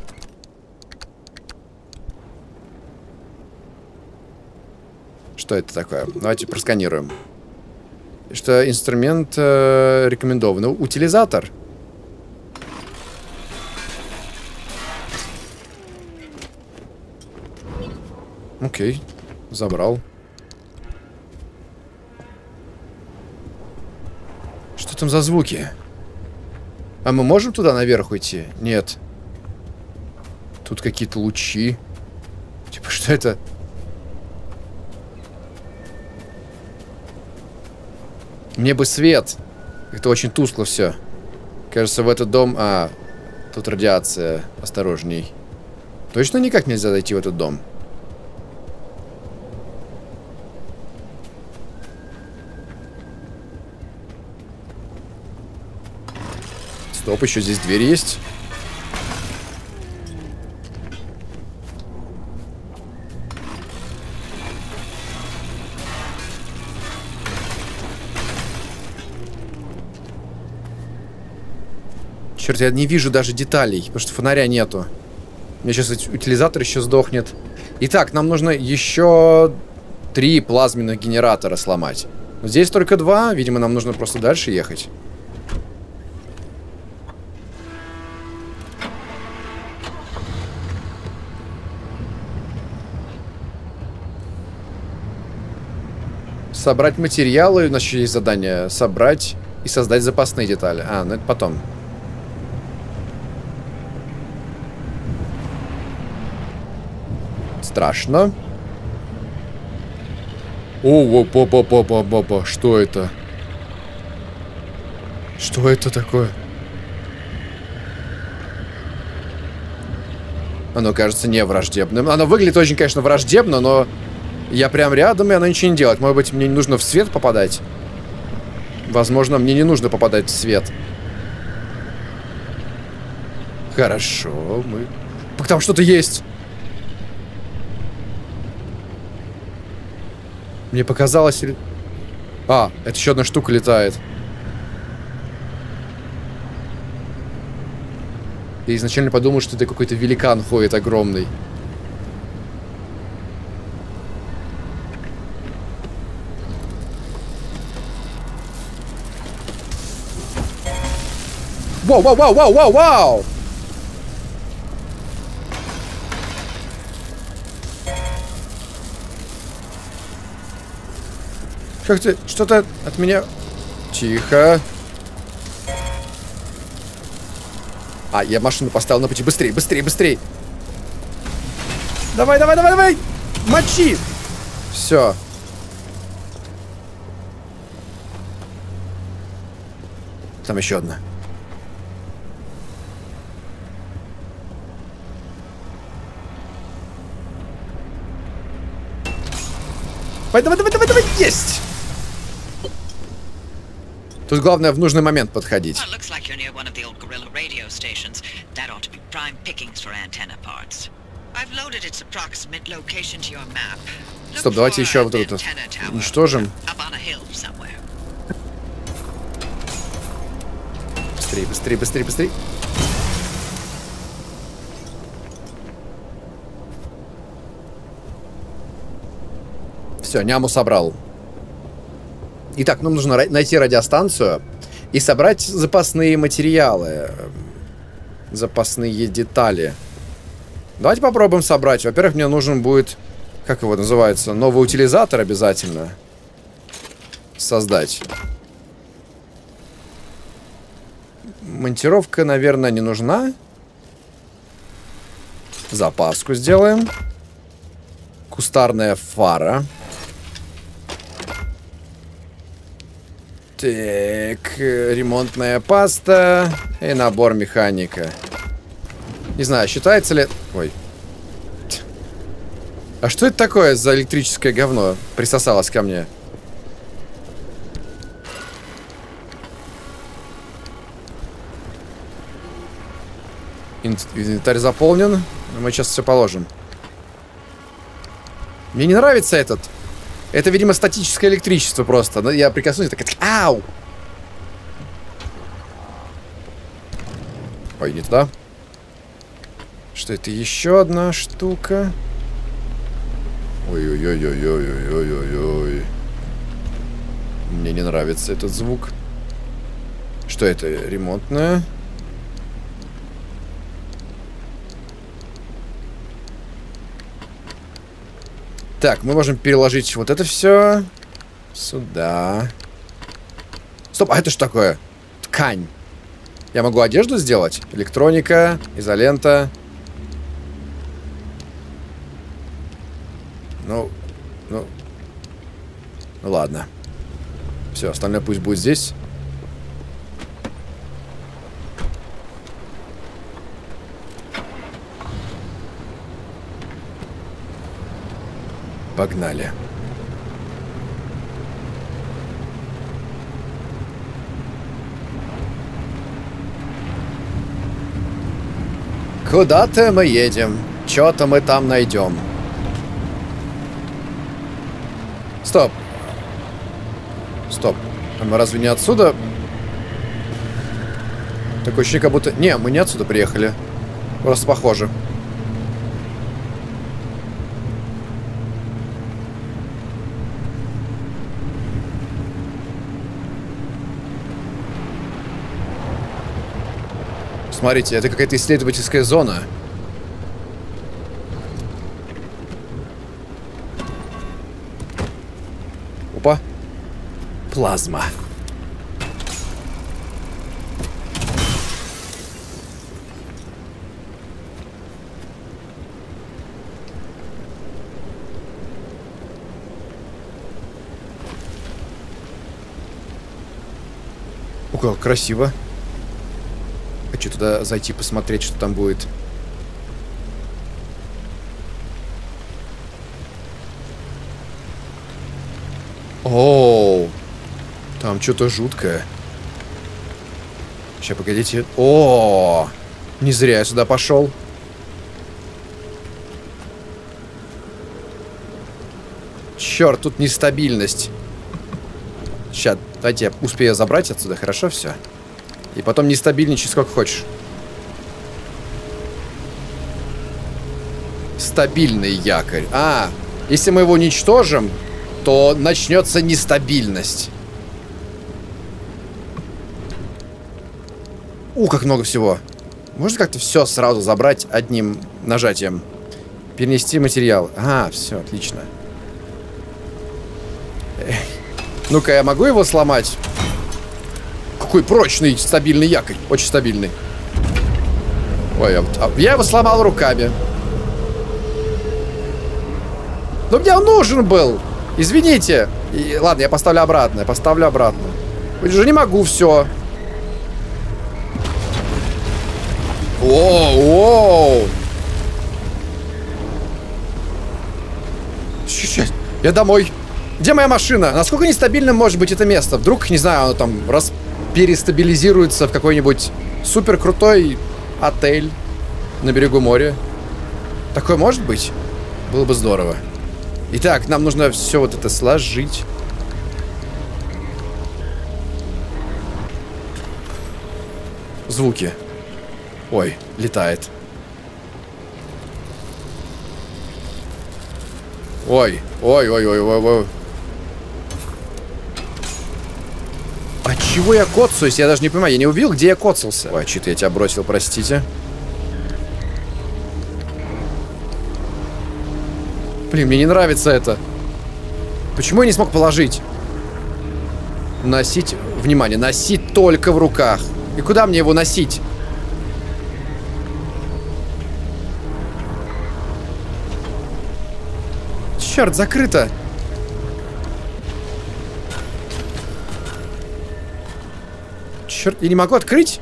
A: Что это такое? Давайте просканируем. Что инструмент э, рекомендован. Утилизатор. Окей, забрал. Что там за звуки? А мы можем туда наверх уйти? Нет. Тут какие-то лучи. Типа, что это? Мне бы свет. Это очень тускло все. Кажется, в этот дом... А, тут радиация. Осторожней. Точно никак нельзя зайти в этот дом? Стоп, еще здесь дверь есть. Черт, я не вижу даже деталей, потому что фонаря нету. У меня сейчас утилизатор еще сдохнет. Итак, нам нужно еще три плазменных генератора сломать. Но здесь только два. Видимо, нам нужно просто дальше ехать. Собрать материалы. У нас еще есть задание. Собрать и создать запасные детали. А, ну это потом. Страшно. О, опа-па-па-па-па. Что это? Что это такое? Оно кажется не враждебным. Оно выглядит очень, конечно, враждебно, но я прям рядом, и оно ничего не делает. Может быть, мне не нужно в свет попадать? Возможно, мне не нужно попадать в свет. Хорошо, мы... Там что-то есть. Мне показалось... А, это еще одна штука летает. Я изначально подумал, что это какой-то великан ходит огромный. Вау, вау, вау, вау, вау, вау! Как ты... Что-то от меня Тихо. А, я машину поставил на пути. Быстрее, быстрее, быстрее. Давай, давай, давай, давай. Мочи. Все. Там еще одна. Давай, давай, давай, давай, давай. Есть. Тут главное в нужный момент подходить. Стоп, давайте еще вот это уничтожим. Быстрее, быстрее, быстрее, быстрее. Все, няму собрал. Итак, нам нужно найти радиостанцию и собрать запасные материалы. Запасные детали. Давайте попробуем собрать. Во-первых, мне нужен будет, как его называется, новый утилизатор обязательно создать. Монтировка, наверное, не нужна. Запаску сделаем. Кустарная фара. Так, ремонтная паста и набор механика. Не знаю, считается ли... Ой. А что это такое за электрическое говно присосалось ко мне? Инвентарь заполнен. Мы сейчас все положим. Мне не нравится этот. Это, видимо, статическое электричество просто. Я прикоснусь, так... Ау! Ой, не туда. Что это? Еще одна штука. Ой-ой-ой-ой-ой-ой-ой-ой-ой. Мне не нравится этот звук. Что это? Ремонтная. Так, мы можем переложить вот это все сюда. Стоп, а это что такое? Ткань. Я могу одежду сделать? Электроника, изолента. Ну, ну, ну ладно. Все, остальное пусть будет здесь. Погнали. Куда-то мы едем. Что-то мы там найдем. Стоп. Стоп. А мы разве не отсюда? Такое ощущение, как будто... Не, мы не отсюда приехали. Просто похоже. Смотрите, это какая-то исследовательская зона. Опа. Плазма. О, как красиво. Хочу туда зайти, посмотреть, что там будет. Оу, там что-то жуткое. Сейчас, погодите. О, не зря я сюда пошел. Черт, тут нестабильность. Сейчас, давайте я успею забрать отсюда, хорошо все? И потом нестабильничай сколько хочешь. Стабильный якорь. А, если мы его уничтожим, то начнется нестабильность. У, как много всего. Можно как-то все сразу забрать одним нажатием? Перенести материал. А, все, отлично. Ну-ка, я могу его сломать? Какой прочный, стабильный якорь. Очень стабильный. Ой, а, я его сломал руками. Но мне он нужен был. Извините. И, ладно, я поставлю обратно. Я поставлю обратно. Уже не могу все. Воу, я домой. Где моя машина? Насколько нестабильным может быть это место? Вдруг, не знаю, оно там раз перестабилизируется в какой-нибудь супер крутой отель на берегу моря. Такое может быть? Было бы здорово. Итак, нам нужно все вот это сложить. Звуки. Ой, летает. Ой, ой, ой, ой, ой, ой. А чего я коцаюсь? Я даже не понимаю. Я не увидел, где я коцался. Ой, что-то я тебя бросил, простите. Блин, мне не нравится это. Почему я не смог положить? Носить, внимание, носить только в руках. И куда мне его носить? Черт, закрыто. Черт, я не могу открыть.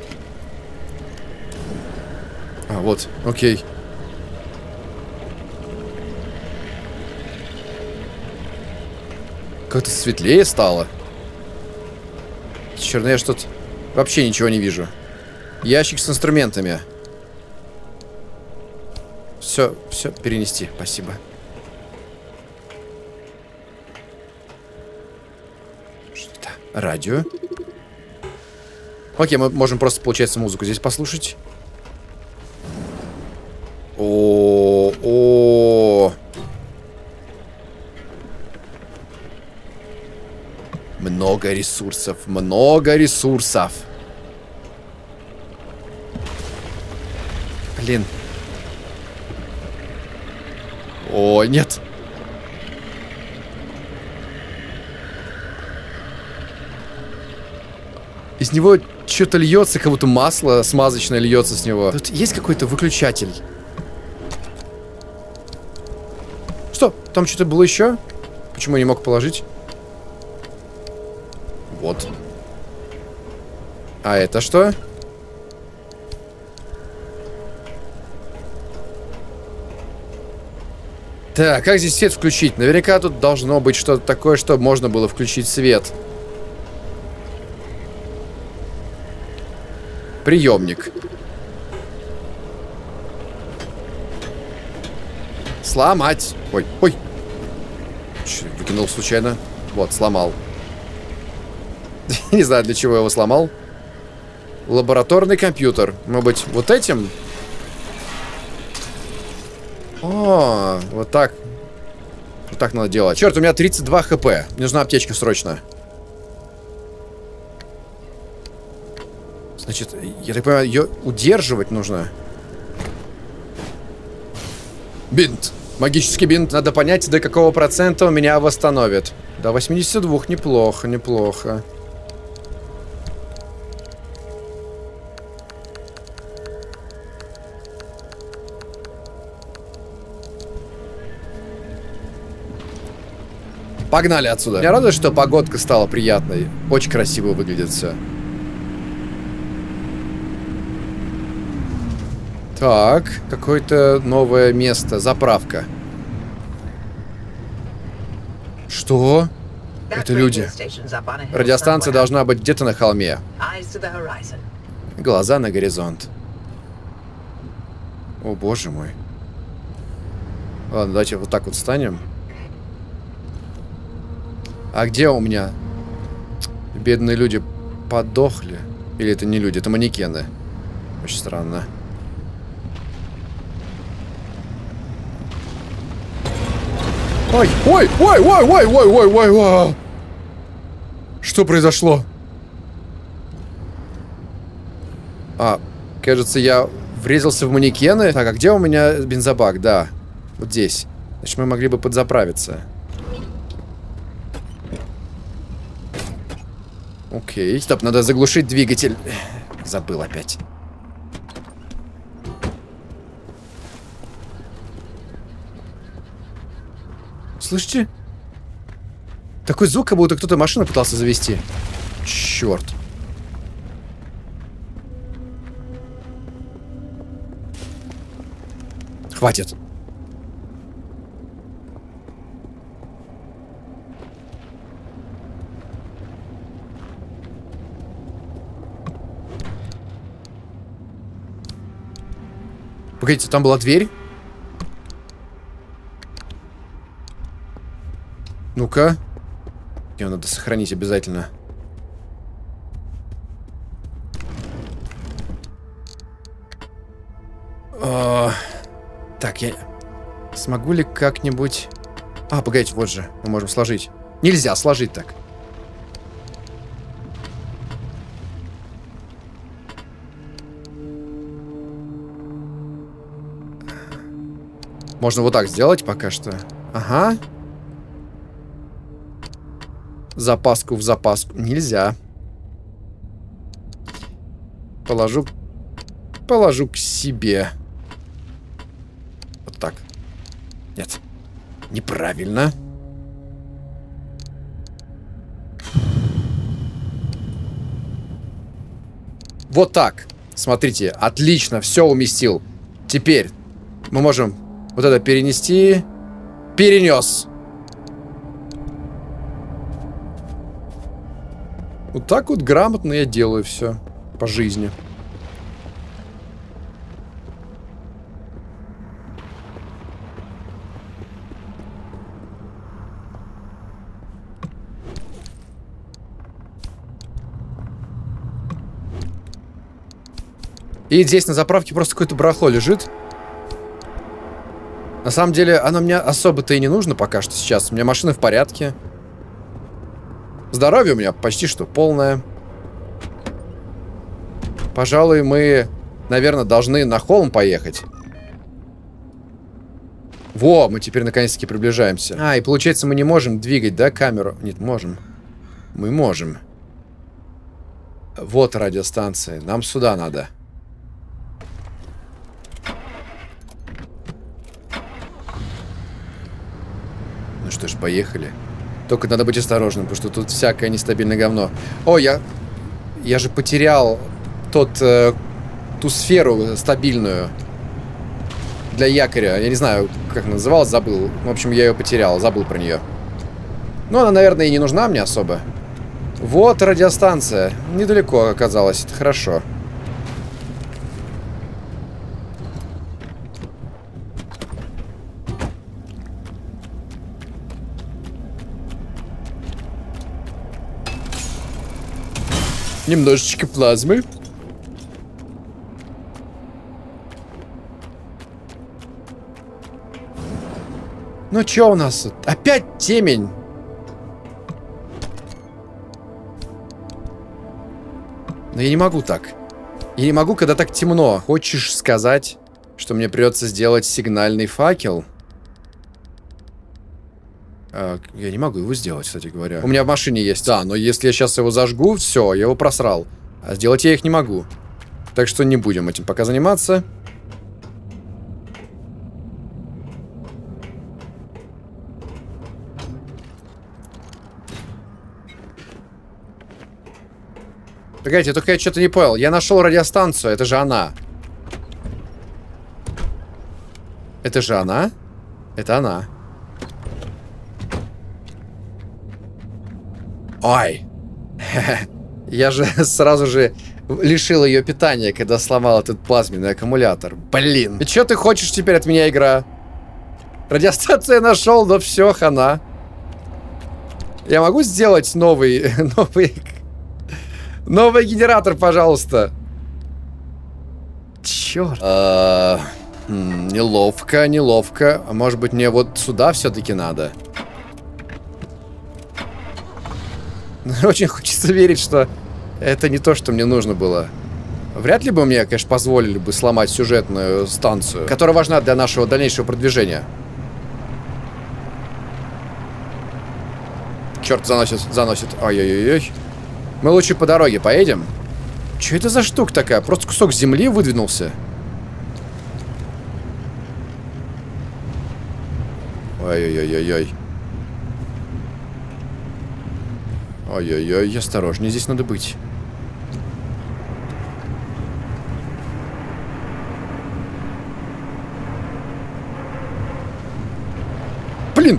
A: А, вот, окей. Как-то светлее стало. Черт, я что-то вообще ничего не вижу. Ящик с инструментами. Все, все, перенести, спасибо. Что это? Радио. Окей, мы можем просто, получается, музыку здесь послушать. О-о-о. Много ресурсов, много ресурсов. Блин. О, нет. Из него что-то льется, как будто масло смазочное льется с него. Тут есть какой-то выключатель. Что? Там что-то было еще? Почему я не мог положить? Вот. А это что? Так, как здесь свет включить? Наверняка тут должно быть что-то такое, чтобы можно было включить свет. Приемник. Сломать. Ой, ой. Че, выкинул случайно? Вот, сломал. Не знаю, для чего я его сломал. Лабораторный компьютер. Может быть, вот этим? О, вот так. Вот так надо делать. Черт, у меня тридцать два хп. Мне нужна аптечка срочно. Значит, я так понимаю, ее удерживать нужно. Бинт. Магический бинт. Надо понять, до какого процента у меня восстановит. До восьмидесяти двух. Неплохо, неплохо. Погнали отсюда. Меня радует, что погодка стала приятной. Очень красиво выглядит все. Так, какое-то новое место. Заправка. Что? Это люди. Радиостанция должна быть где-то на холме. Глаза на горизонт. О, боже мой. Ладно, давайте вот так вот встанем. А где у меня? Бедные люди подохли. Или это не люди, это манекены. Очень странно. Ой, ой, ой, ой, ой, ой, ой, ой, ой. Что произошло? А, кажется, я врезался в манекены. Так, а где у меня бензобак? Да, вот здесь. Значит, мы могли бы подзаправиться. Окей. Стоп, надо заглушить двигатель. Забыл опять. Слышите? Такой звук, как будто кто-то машину пытался завести. Черт. Хватит. Погодите, там была дверь? Ну-ка. Ее надо сохранить обязательно. О, так, я... Смогу ли как-нибудь... А, погодите, вот же. Мы можем сложить. Нельзя сложить так. Можно вот так сделать пока что. Ага. Запаску в запаску. Нельзя. Положу... Положу к себе. Вот так. Нет. Неправильно. Вот так. Смотрите, отлично, все уместил. Теперь мы можем вот это перенести. Перенес. Вот так вот грамотно я делаю все по жизни. И здесь на заправке просто какое-то барахло лежит. На самом деле, оно мне особо-то и не нужно пока что сейчас. У меня машина в порядке. Здоровье у меня почти что полное. Пожалуй, мы, наверное, должны на холм поехать. Во, мы теперь наконец-таки приближаемся. А, и получается, мы не можем двигать, да, камеру? Нет, можем. Мы можем. Вот радиостанция. Нам сюда надо. Ну что ж, поехали. Только надо быть осторожным, потому что тут всякое нестабильное говно. О, я... Я же потерял тот... Э, ту сферу стабильную. Для якоря. Я не знаю, как она называлась, забыл. В общем, я ее потерял, забыл про нее. Ну, она, наверное, и не нужна мне особо. Вот радиостанция. Недалеко оказалась, это хорошо. Немножечко плазмы. Ну, чё у нас? Опять темень. Но я не могу так. Я не могу, когда так темно. Хочешь сказать, что мне придется сделать сигнальный факел? А, я не могу его сделать, кстати говоря. У меня в машине есть. Да, но если я сейчас его зажгу, все, я его просрал. А сделать я их не могу. Так что не будем этим пока заниматься. Погодите, только я что-то не понял. Я нашел радиостанцию, это же она. Это же она? Это она. Ой. Я же сразу же лишил ее питания, когда сломал этот плазменный аккумулятор. Блин. И что ты хочешь теперь от меня, игра? Радиостанцию я нашел, но все, хана. Я могу сделать новый... новый... Новый генератор, пожалуйста. Черт. А, неловко, неловко. А может быть, мне вот сюда все-таки надо? Очень хочется верить, что это не то, что мне нужно было. Вряд ли бы мне, конечно, позволили бы сломать сюжетную станцию, которая важна для нашего дальнейшего продвижения. Черт, заносит, заносит. Ой-ой-ой. Мы лучше по дороге поедем. Что это за штука такая? Просто кусок земли выдвинулся. Ой-ой-ой-ой-ой. Ой-ой-ой, осторожнее, здесь надо быть. Блин!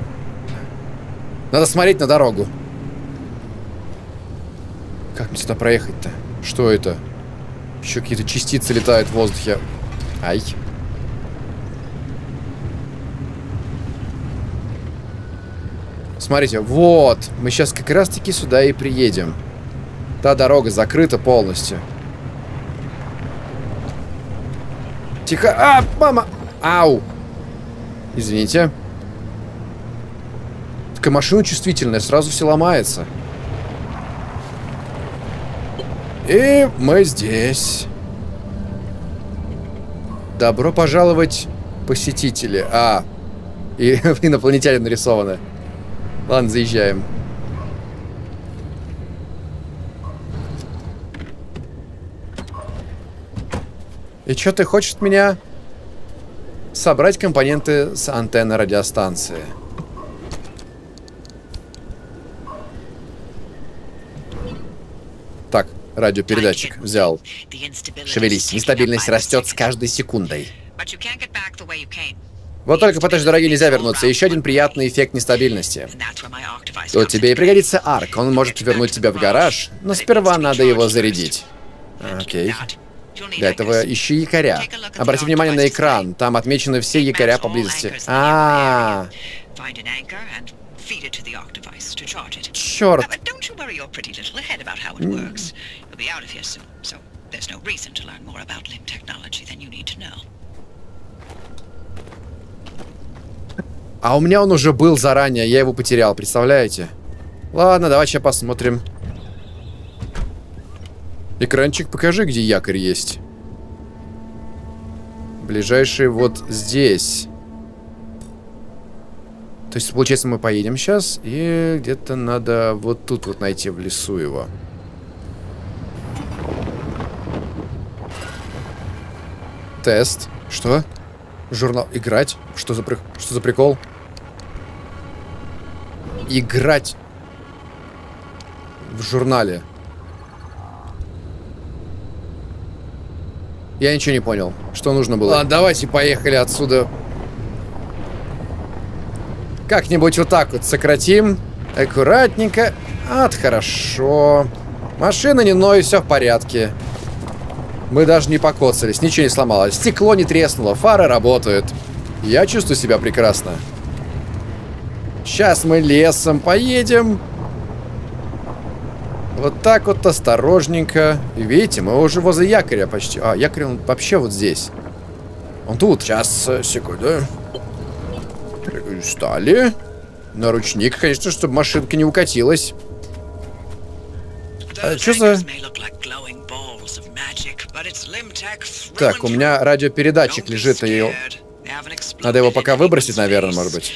A: Надо смотреть на дорогу. Как мне сюда проехать-то? Что это? Еще какие-то частицы летают в воздухе. Ай. Смотрите, вот. Мы сейчас как раз-таки сюда и приедем. Та дорога закрыта полностью. Тихо. А, мама! Ау! Извините. Такая машина чувствительная, сразу все ломается. И мы здесь. Добро пожаловать, посетители. А, и инопланетяне нарисованы. Ладно, заезжаем. И что ты хочешь от меня? Собрать компоненты с антенны радиостанции. Так, радиопередатчик взял. Шевелись, нестабильность растет с каждой секундой. Вот только по той же дороге нельзя вернуться. Еще один приятный эффект нестабильности. Тут тебе и пригодится арк. Он может вернуть тебя в гараж, но сперва надо его зарядить. Окей. Для этого ищи якоря. Обрати внимание на экран. Там отмечены все якоря поблизости. А, -а, -а. Черт. А у меня он уже был заранее, я его потерял, представляете? Ладно, давайте сейчас посмотрим. Экранчик, покажи, где якорь есть. Ближайший вот здесь. То есть, получается, мы поедем сейчас, и где-то надо вот тут вот найти в лесу его. Тест. Что? Журнал. Играть? Что за, при... Что за прикол? Играть в журнале. Я ничего не понял. Что нужно было? Ладно, давайте поехали отсюда. Как-нибудь вот так вот сократим. Аккуратненько. Вот, хорошо. Машина не ноет, все в порядке. Мы даже не покоцались, ничего не сломалось. Стекло не треснуло, фары работают. Я чувствую себя прекрасно. Сейчас мы лесом поедем. Вот так вот осторожненько. И видите, мы уже возле якоря почти. А, якорь он вообще вот здесь. Он тут. Сейчас, секунду. Встали. На ручник, конечно, чтобы машинка не укатилась. А, что за... Так, у меня радиопередатчик лежит, и надо его пока выбросить, наверное, может быть.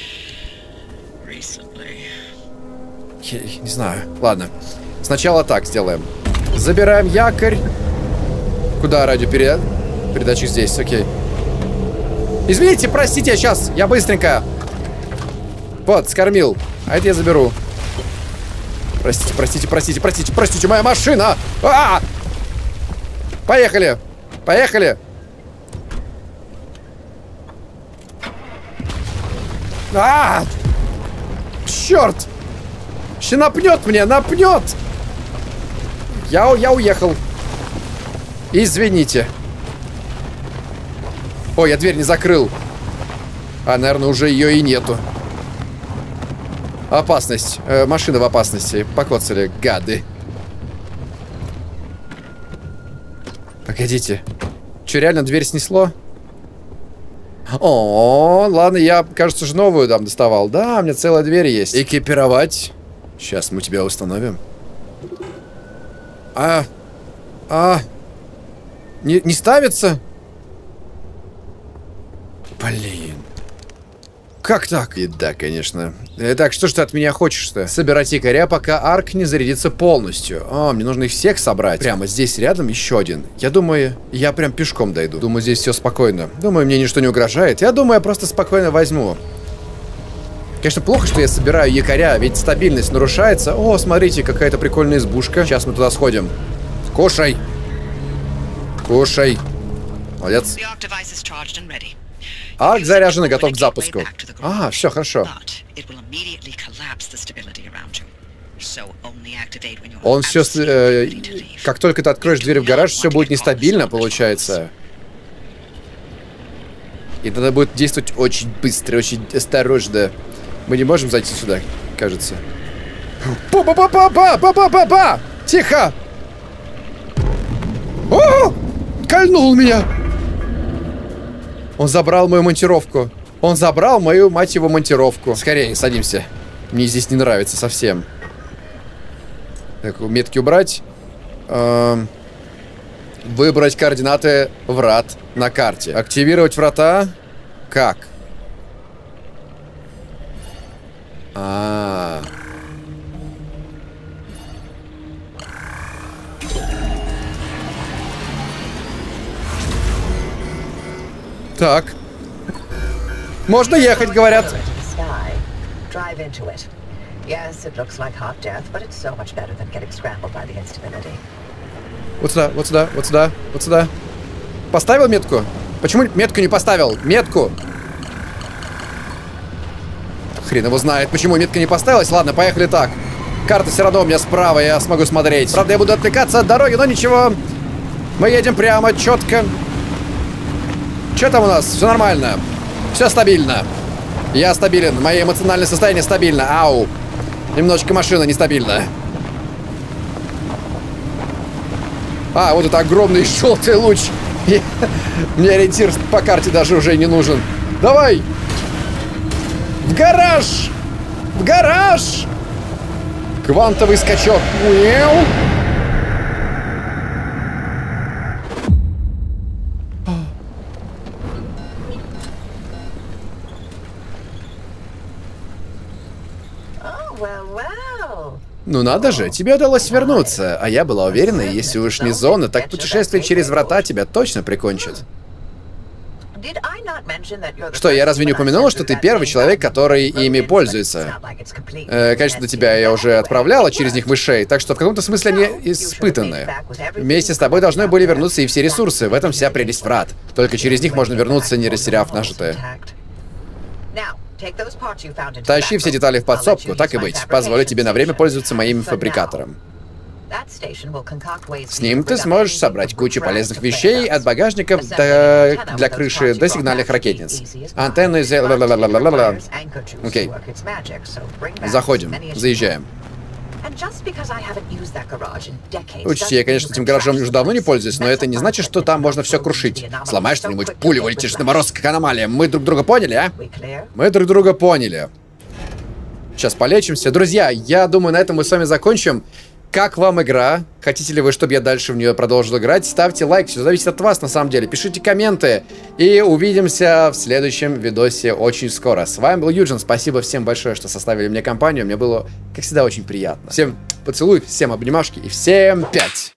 A: Я не знаю. Ладно. Сначала так сделаем. Забираем якорь. Куда радиопередатчик? Здесь, окей. Извините, простите, я сейчас. Я быстренько. Вот, скормил. А это я заберу. Простите, простите, простите, простите, простите, моя машина! А-а-а! Поехали! Поехали! А! Черт! Ще напнет мне, напнет! Я, я уехал. Извините. Ой, я дверь не закрыл. А, наверное, уже ее и нету. Опасность. Э, машина в опасности. Покоцали, гады. Погодите. Че, реально дверь снесло? О, ладно, я, кажется, же новую там доставал. Да, у меня целая дверь есть. Экипировать. Сейчас мы тебя установим. А... А... Не, не ставится? Блин. Как так? И да, конечно. Итак, что ж ты от меня хочешь-то? Собирать якоря, пока арк не зарядится полностью. О, мне нужно их всех собрать. Прямо здесь рядом еще один. Я думаю, я прям пешком дойду. Думаю, здесь все спокойно. Думаю, мне ничто не угрожает. Я думаю, я просто спокойно возьму. Конечно, плохо, что я собираю якоря, ведь стабильность нарушается. О, смотрите, какая-то прикольная избушка. Сейчас мы туда сходим. Кушай. Кушай. Молодец. Арк заряжен и готов к запуску. А, все хорошо. Он все... Э, как только ты откроешь дверь в гараж, все будет нестабильно, получается. И надо будет действовать очень быстро, очень осторожно. Мы не можем зайти сюда, кажется. Па-па-па-па-па-па-па-па! Тихо! О! Кольнул меня! Он забрал мою монтировку. Он забрал мою, мать его, монтировку. Скорее, садимся. Мне здесь не нравится совсем. Так, метки убрать. Эм... Выбрать координаты врат на карте. Активировать врата. Как? А, -а, а Так. Можно ехать, говорят. Вот сюда, вот сюда, вот сюда, вот сюда. Поставил метку? Почему метку не поставил? Метку! Хрен его знает, почему метка не поставилась. Ладно, поехали так. Карта все равно у меня справа, я смогу смотреть. Правда, я буду отвлекаться от дороги, но ничего. Мы едем прямо, четко. Что там у нас? Все нормально. Все стабильно. Я стабилен. Мое эмоциональное состояние стабильно. Ау. Немножечко машина нестабильна. А, вот это огромный желтый луч. Мне ориентир по карте даже уже не нужен. Давай! В гараж! В гараж! Квантовый скачок. Уэу. Ну надо же, тебе удалось вернуться. А я была уверена, если уж не зона, так путешествие через врата тебя точно прикончит. Что, я разве не упомянула, что ты первый человек, который ими пользуется? Э, конечно, до тебя я уже отправляла через них мышей, так что в каком-то смысле они испытаны. Вместе с тобой должны были вернуться и все ресурсы. В этом вся прелесть врат. Только через них можно вернуться, не растеряв нажитое. Тащи все детали в подсобку, так и быть. Позволю тебе на время пользоваться моим фабрикатором. С ним ты сможешь собрать кучу полезных вещей от багажников до... для крыши до сигнальных ракетниц. Антенны из... Окей. Заходим. Заезжаем. Учти, я, конечно, этим гаражом уже давно не пользуюсь, но это не значит, что там можно все крушить. Сломаешь что-нибудь, пулю вылетишь на мороз, как аномалия. Мы друг друга поняли, а? Мы друг друга поняли. Сейчас полечимся. Друзья, я думаю, на этом мы с вами закончим. Как вам игра? Хотите ли вы, чтобы я дальше в нее продолжил играть? Ставьте лайк, все зависит от вас на самом деле. Пишите комменты. И увидимся в следующем видосе очень скоро. С вами был Юджин. Спасибо всем большое, что составили мне компанию. Мне было, как всегда, очень приятно. Всем поцелуй, всем обнимашки и всем пять!